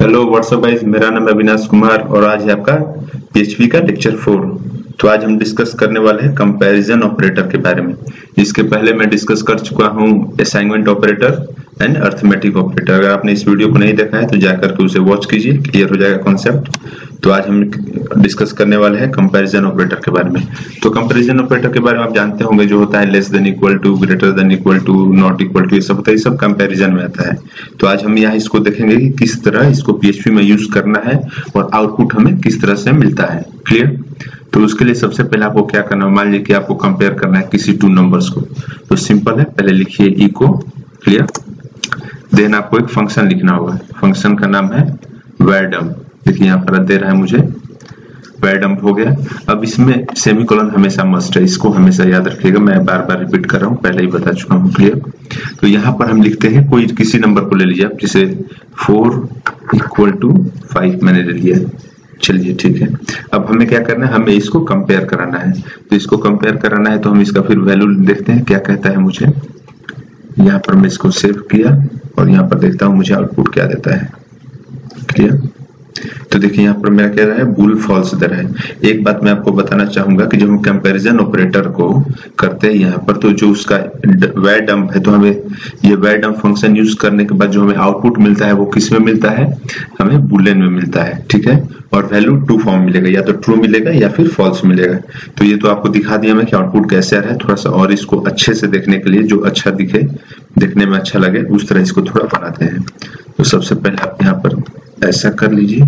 Hello what's up guys, मेरा नाम है अविनाश कुमार और आज है आपका पीएचपी का लेक्चर 4। तो आज हम डिस्कस करने वाले हैं कंपैरिजन ऑपरेटर के बारे में। इसके पहले मैं डिस्कस कर चुका हूं assignment operator and arithmetic operator. अगर आपने इस वीडियो को नहीं देखा है तो जाकर के उसे वॉच कीजिए, क्लियर हो जाएगा कॉन्सेप्ट। तो आज हम डिस्कस करने वाले हैं कंपैरिजन ऑपरेटर के बारे में। तो कंपैरिजन ऑपरेटर के बारे में आप जानते होंगे, जो होता है less than equal to, greater than equal to, not equal to, ये सब होता है, ये सब कंपैरिजन में आता है। तो आज हम यहाँ इसको देखेंगे कि किस तरह इसको पीएचपी में यूज करना है और आउटपुट हमें किस तरह से मिलता है। क्लियर? तो उसके लिए सबसे पहले आपको क्या करना है, मान लीजिए कि आपको कंपेयर करना है किसी टू नंबर्स को। तो सिंपल है, पहले लिखिए इको, क्लियर। देन आपको एक फंक्शन लिखना होगा, फंक्शन का नाम है वैरडम। देखिए यहाँ पर दे रहा है मुझे, वैरडम हो गया। अब इसमें सेमीकोलन हमेशा मस्ट है, इसको हमेशा याद रखिएगा। मैं बार बार रिपीट कर रहा हूँ, पहले ही बता चुका हूँ, क्लियर। तो यहाँ पर हम लिखते हैं कोई किसी नंबर को ले लीजिए आप, जैसे 4 = 5 मैंने ले लिया। चलिए ठीक है, अब हमें क्या करना है, हमें इसको कंपेयर कराना है। तो इसको कंपेयर कराना है तो हम इसका फिर वैल्यू देखते हैं क्या कहता है मुझे। यहाँ पर मैं इसको सेव किया और यहाँ पर देखता हूँ मुझे आउटपुट क्या देता है, क्लियर। तो देखिए यहाँ पर मेरा कह रहा है बुल फॉल्स दे रहा है। एक बात मैं आपको बताना चाहूंगा कि जब हम कंपैरिजन ऑपरेटर को करते हैं यहाँ पर, तो जो उसका वैरडम है, तो हमें ये वैरडम फंक्शन यूज करने के बाद जो हमें आउटपुट मिलता है वो किस में मिलता है, हमें बुलियन में मिलता है, ठीक है। और वैल्यू 2 फॉर्म मिलेगा, या तो ट्रू मिलेगा या फिर फॉल्स मिलेगा। तो ये तो आपको दिखा दिया मैं कि आउटपुट कैसे आ रहा है। थोड़ा सा और इसको अच्छे से देखने के लिए, जो अच्छा दिखे, देखने में अच्छा लगे, उस तरह इसको थोड़ा बनाते हैं। तो सबसे पहले आप यहाँ पर ऐसा कर लीजिए,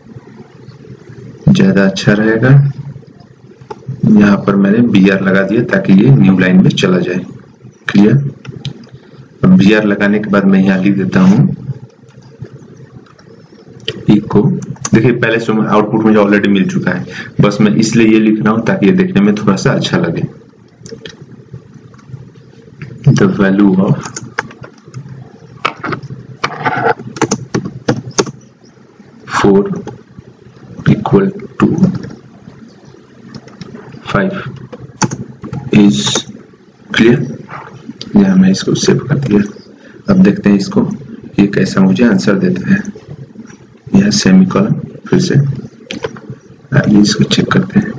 ज्यादा अच्छा रहेगा। यहाँ पर मैंने BR लगा दिया ताकि ये न्यू लाइन में चला जाए, क्लियर। अब BR लगाने के बाद मैं यहाँ लिख देता हूँ इको। देखिए पहले से आउटपुट मुझे ऑलरेडी मिल चुका है, बस मैं इसलिए ये लिख रहा हूँ ताकि ये देखने में थोड़ा सा अच्छा लगे। The value of four equal to 5 is clear. यहाँ मैं इसको सेव कर दिया। अब देखते हैं इसको ये कैसा मुझे आंसर देता है। यह सेमीकोलन, फिर से आगे इसको चेक करते हैं।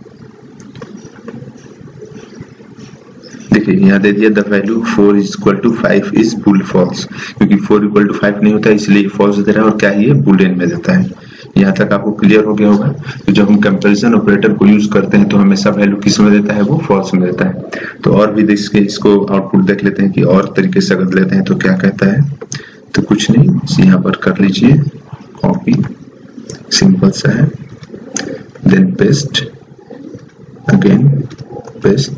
देखिए यहाँ दे दिया the value 4 = 5 is bool false, क्योंकि 4 = 5 नहीं होता इसलिए फॉल्स दे रहा है। और क्या है, ये बुलियन में देता है। यहाँ तक आपको क्लियर हो गया होगा। तो जब हम कंपैरिजन ऑपरेटर को यूज करते हैं तो हमेशा वैल्यू किस में देता है, वो फॉल्स में देता है। तो और भी देखिए इसको आउटपुट देख लेते हैं कि और तरीके से अगर लेते हैं तो क्या कहता है। तो कुछ नहीं, यहाँ पर कर लीजिए कॉपी, सिंपल सा है, then paste, again paste,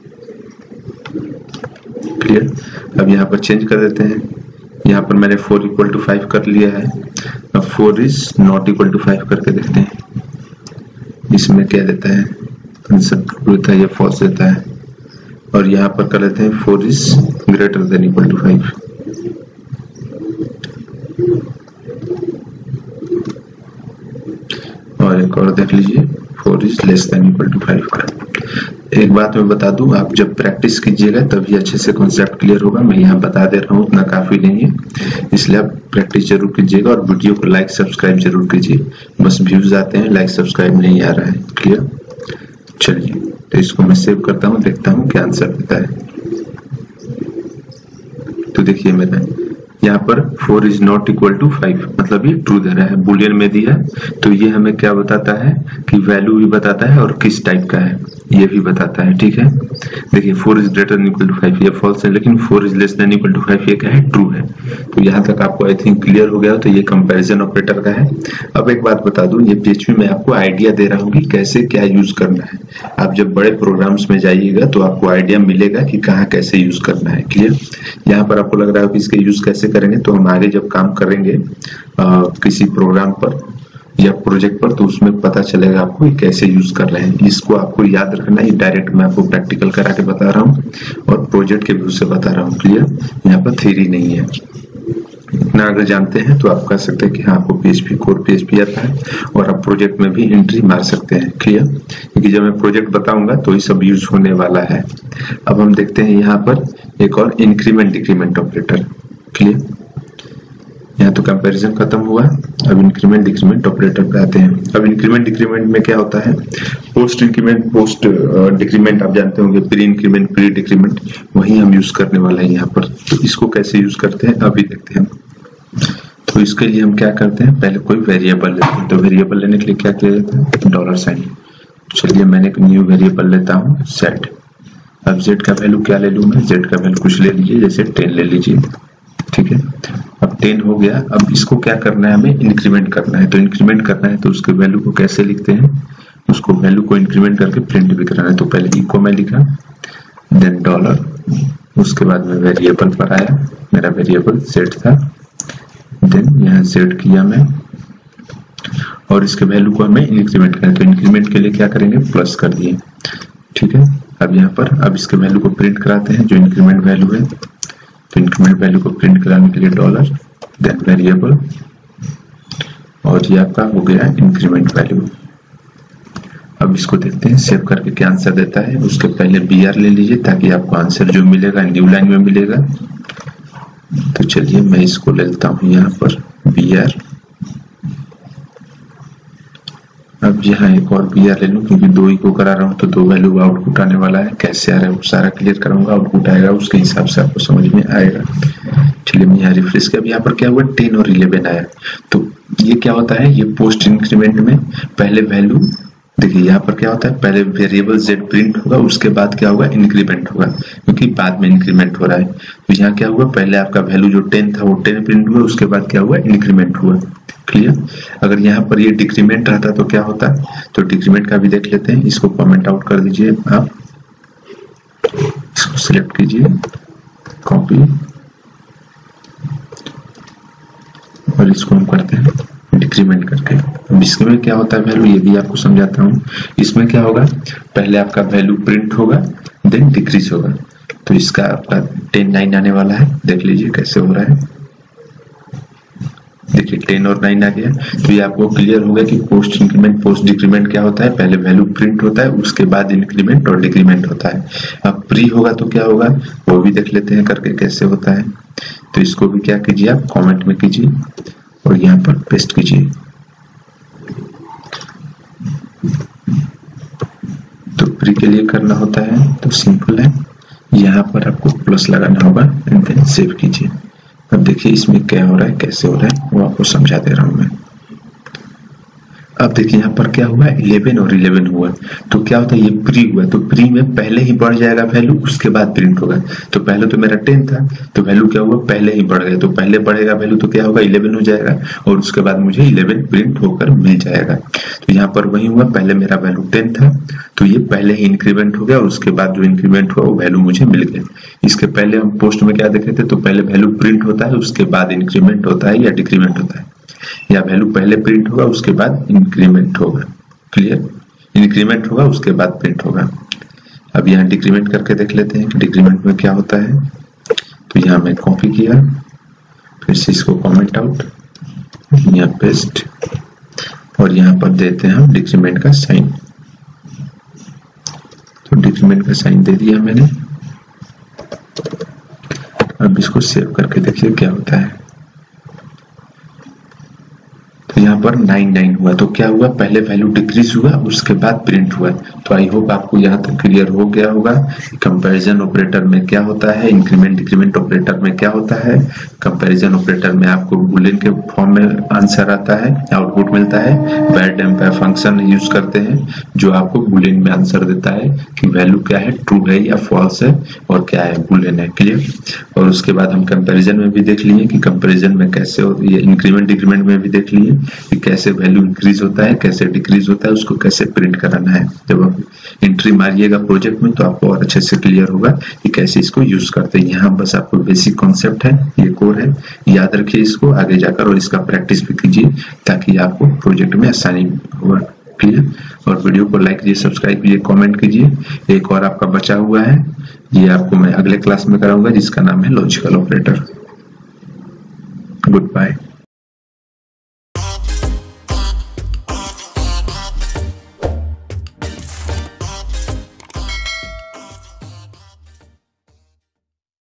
clear. अब यहाँ पर चेंज कर देते हैं। यहाँ पर मैंने 4 = 5 कर लिया है। अब 4 ≠ 5 करके देखते हैं इसमें क्या देता है, आंसर देता है, ये फॉल्स देता है। और यहाँ पर कर लेते हैं 4 > 5। और एक और देख लीजिए 4 < 5 का। एक बात मैं बता दूं, आप जब प्रैक्टिस कीजिएगा तभी अच्छे से कॉन्सेप्ट क्लियर होगा। मैं यहाँ बता दे रहा हूँ, उतना काफी नहीं है, इसलिए आप प्रैक्टिस जरूर कीजिएगा और वीडियो को लाइक सब्सक्राइब जरूर कीजिए। बस व्यूज आते हैं, लाइक सब्सक्राइब नहीं आ रहा है, क्लियर। चलिए तो इसको मैं सेव करता हूँ, देखता हूँ क्या आंसर देता है। तो देखिए मेरा यहाँ पर 4 ≠ 5, मतलब ये ट्रू दे रहा है, बुलियन में दिया। तो ये हमें क्या बताता है कि वैल्यू भी बताता है और किस टाइप का है ये भी बताता है, ठीक है। देखिए 4 > 5 ये फॉल्स है, लेकिन 4 < 5 ये क्या है, ट्रू है। तो यहाँ तक आपको आई थिंक क्लियर हो गया। तो ये कंपैरिजन ऑपरेटर का है। अब एक बात बता दूं, ये पीएचपी में आपको आइडिया दे रहा हूँ कि कैसे क्या यूज करना है। आप जब बड़े प्रोग्राम्स में जाइएगा तो आपको आइडिया मिलेगा कि कहाँ कैसे यूज करना है, क्लियर। यहाँ पर आपको लग रहा है कि इसके यूज कैसे करेंगे, तो हम आगे जब काम करेंगे किसी प्रोग्राम पर या प्रोजेक्ट पर, तो उसमें पता चलेगा आपको कैसे यूज कर रहे हैं। इसको आपको याद रखना है, डायरेक्ट मैं आपको प्रैक्टिकल करा के बता रहा हूँ और प्रोजेक्ट के व्यू से बता रहा हूँ, क्लियर। यहाँ पर थ्योरी नहीं है। इतना अगर जानते हैं तो आप कह सकते हैं कि हाँ आपको पीएचपी कोड पीएचपी आता है और आप प्रोजेक्ट में भी एंट्री मार सकते हैं, क्लियर। क्योंकि जब मैं प्रोजेक्ट बताऊंगा तो ये सब यूज होने वाला है। अब हम देखते हैं यहाँ पर एक और इंक्रीमेंट डिक्रीमेंट ऑपरेटर, क्लियर। यहाँ तो कंपैरिजन खत्म हुआ। अब इंक्रीमेंट डिक्रीमेंट ऑपरेटर पे आते हैं। अब इंक्रीमेंट डिक्रीमेंट में क्या होता है, पोस्ट इंक्रीमेंट पोस्ट डिक्रीमेंट आप जानते होंगे, प्री इंक्रीमेंट प्री डिक्रीमेंट, वही हम यूज करने वाले हैं यहाँ पर। तो इसको कैसे यूज करते हैं अभी देखते हैं। तो इसके लिए हम क्या करते हैं, पहले कोई वेरिएबल लेते हैं। तो वेरिएबल लेने के लिए क्या किया जाता है, डॉलर साइन। चलिए मैंने एक न्यू वेरिएबल लेता हूँ सेट। अब z का वैल्यू क्या ले लूँ मैं, z का वैल्यू कुछ ले लीजिए, जैसे 10 ले लीजिए, ठीक है। अब 10 हो गया। अब इसको क्या करना है, हमें इंक्रीमेंट करना है। तो इंक्रीमेंट करना है तो उसके वैल्यू को कैसे लिखते हैं, उसको वैल्यू को इंक्रीमेंट करके प्रिंट भी कराना है। तो पहले इको में लिखा, देन डॉलर, उसके बाद में वेरिएबल पर आया, मेरा वेरिएबल z था, देन यहाँ z किया मैं, और इसके वैल्यू को हमें इंक्रीमेंट करना है। तो इंक्रीमेंट के लिए क्या करेंगे, प्लस कर दिए, ठीक है। अब यहाँ पर अब इसके वैल्यू को प्रिंट कराते हैं, जो इंक्रीमेंट वैल्यू है। तो इंक्रीमेंट वैल्यू को प्रिंट कराने के लिए डॉलर, देन वेरिएबल, और ये आपका हो गया इंक्रीमेंट वैल्यू। अब इसको देखते हैं सेव करके क्या आंसर देता है। उसके पहले br ले लीजिए ताकि आपको आंसर जो मिलेगा न्यू लाइन में मिलेगा। तो चलिए मैं इसको ले लेता हूँ यहाँ पर br। अब यहाँ एक और br ले लूँ, क्योंकि 2 इको करा रहा हूँ तो 2 वैल्यू आउटपुट आने वाला है। कैसे आ रहा है वो सारा क्लियर करूंगा, आउटपुट आएगा उसके हिसाब से आपको समझ में आएगा। चलिए मैं यहाँ रिफ्रेश किया। अब यहाँ पर क्या हुआ, 10 और 11 आया। तो ये क्या होता है, ये पोस्ट इंक्रीमेंट में पहले वैल्यू देखिए, यहाँ पर क्या होता है, पहले वेरिएबल z प्रिंट होगा, उसके बाद क्या होगा, इंक्रीमेंट होगा, क्योंकि बाद में इंक्रीमेंट हो रहा है। तो यहाँ क्या हुआ, पहले आपका वैल्यू जो 10 था वो 10 प्रिंट हुआ, उसके बाद क्या हुआ, इंक्रीमेंट हुआ। क्लियर। अगर यहाँ पर ये डिक्रीमेंट रहता तो क्या होता, तो डिक्रीमेंट का भी देख लेते हैं। इसको कमेंट आउट कर दीजिए आप, इसको सिलेक्ट कीजिए, कॉपी, और इसको हम करते हैं डिक्रीमेंट करके। अब इसमें क्या होता है वैल्यू, ये भी आपको समझाता हूँ। इसमें क्या होगा, पहले आपका वैल्यू प्रिंट होगा, देन डिक्रीज होगा। तो इसका आपका 10 9 आने वाला है, देख लीजिए कैसे हो रहा है। देखिए 10 और 9 आ गया। तो ये आपको क्लियर होगा कि पोस्ट इंक्रीमेंट पोस्ट डिक्रीमेंट क्या होता है, पहले वैल्यू प्रिंट होता है, उसके बाद इंक्रीमेंट और डिक्रीमेंट होता है। अब प्री होगा तो क्या होगा, वो भी देख लेते हैं करके कैसे होता है। तो इसको भी क्या कीजिए, आप कॉमेंट में कीजिए और यहाँ पर पेस्ट कीजिए। तो प्री के लिए करना होता है तो सिंपल है, यहाँ पर आपको प्लस लगाना होगा एंड देन सेव कीजिए। अब देखिए इसमें क्या हो रहा है, कैसे हो रहा है, वो आपको समझा दे रहा हूं मैं। अब देखिए यहाँ पर क्या हुआ, 11 और 11 हुआ। तो क्या होता है, ये प्री हुआ, तो प्री में पहले ही बढ़ जाएगा वैल्यू, उसके बाद प्रिंट होगा। तो पहले तो मेरा 10 था, तो वैल्यू क्या हुआ, पहले ही बढ़ गया। तो पहले बढ़ेगा वैल्यू तो क्या होगा, 11 हो जाएगा, और उसके बाद मुझे 11 प्रिंट होकर मिल जाएगा। तो यहाँ पर वही हुआ, पहले मेरा वैल्यू 10 था, तो ये पहले ही इंक्रीमेंट हो गया, और उसके बाद जो इंक्रीमेंट हुआ वो वैल्यू मुझे मिल गया। इसके पहले हम पोस्ट में क्या देखे थे, तो पहले वैल्यू प्रिंट होता है, उसके बाद इंक्रीमेंट होता है या डिक्रीमेंट होता है, या वैल्यू पहले प्रिंट होगा उसके बाद इंक्रीमेंट होगा। क्लियर, इंक्रीमेंट होगा उसके बाद प्रिंट होगा। अब यहाँ डिक्रीमेंट करके देख लेते हैं कि डिक्रीमेंट में क्या होता है। तो यहाँ मैं कॉपी किया, फिर से इसको कमेंट आउट, यहाँ पेस्ट, और यहाँ पर देते हैं हम डिक्रीमेंट का साइन। तो डिक्रीमेंट का साइन दे दिया मैंने। अब इसको सेव करके देखिए क्या होता है। तो यहाँ पर 9 9 हुआ। तो क्या हुआ, पहले वैल्यू डिक्रीज हुआ, उसके बाद प्रिंट हुआ। तो आई होप आपको यहाँ तक क्लियर हो गया होगा कंपैरिजन ऑपरेटर में क्या होता है, इंक्रीमेंट डिक्रीमेंट ऑपरेटर में क्या होता है। कंपैरिजन ऑपरेटर में आपको बूलियन के फॉर्म में आंसर आता है, आउटपुट मिलता है। वैर डैम्पर फंक्शन यूज करते हैं जो आपको बूलियन में आंसर देता है कि वैल्यू क्या है, ट्रू है या फॉल्स है, और क्या है, बूलियन है। क्लियर। और उसके बाद हम कंपैरिजन में भी देख लिए कि कंपैरिजन में कैसे होती है, इंक्रीमेंट डिक्रीमेंट में भी देख लिए कि कैसे वैल्यू इंक्रीज होता है, कैसे डिक्रीज होता है, उसको कैसे प्रिंट कराना है। जब आप एंट्री मारिएगा प्रोजेक्ट में तो आपको और अच्छे से क्लियर होगा कि कैसे इसको यूज करते हैं। यहाँ बस आपको बेसिक कॉन्सेप्ट है, ये कोर है, याद रखिए इसको आगे जाकर, और इसका प्रैक्टिस भी कीजिए ताकि आपको प्रोजेक्ट में आसानी होगा। क्लियर। और वीडियो को लाइक कीजिए, सब्सक्राइब कीजिए, कमेंट कीजिए। एक और आपका बचा हुआ है, ये आपको मैं अगले क्लास में कराऊंगा, जिसका नाम है लॉजिकल ऑपरेटर। Good bye.